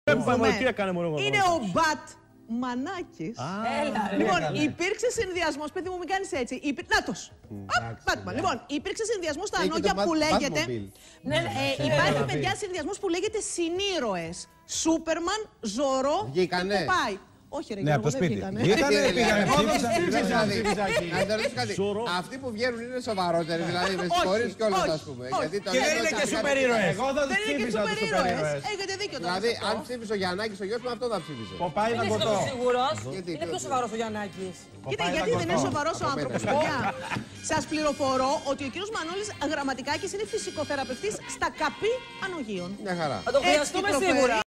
Είναι ο Μπατ Μανάκης. Λοιπόν, υπήρξε συνδυασμός, παιδί μου, μην κάνεις έτσι. Νάτος. Batman. Λοιπόν, υπήρξε συνδυασμός στα Νόκια που λέγεται. Υπάρχει, παιδιά, συνδυασμός που λέγεται συνήρωες. Σούπερμαν, Ζωρό και Ποπάι. Όχι, ρε, από το σπίτι. Να σε ρωτήσω κάτι. Αυτοί που βγαίνουν είναι σοβαρότεροι, δηλαδή με συγχωρείς κιόλας, ας πούμε. Και δεν είναι και σούπερ ήρωες. Εγώ θα τους ψήφισα τους σούπερ ήρωες. Έχετε δίκιο τώρα. Δηλαδή, αν ψήφισε ο Γιαννάκης ο γιος μου, αυτό θα ψήφισε. Ποπάει να κοτώ. Είναι πιο σοβαρός ο Γιαννάκης. Κοίτα, γιατί δεν είναι σοβαρός ο άνθρωπος, παιδιά. Σας πληροφορώ ότι ο κύριος Μανώλης Γραμματικάκης είναι φυσικοθεραπευτής στα ΚΑΠΗ Ανογείων. Μια χαρά. Θα το χρειαστούμε σίγουρα.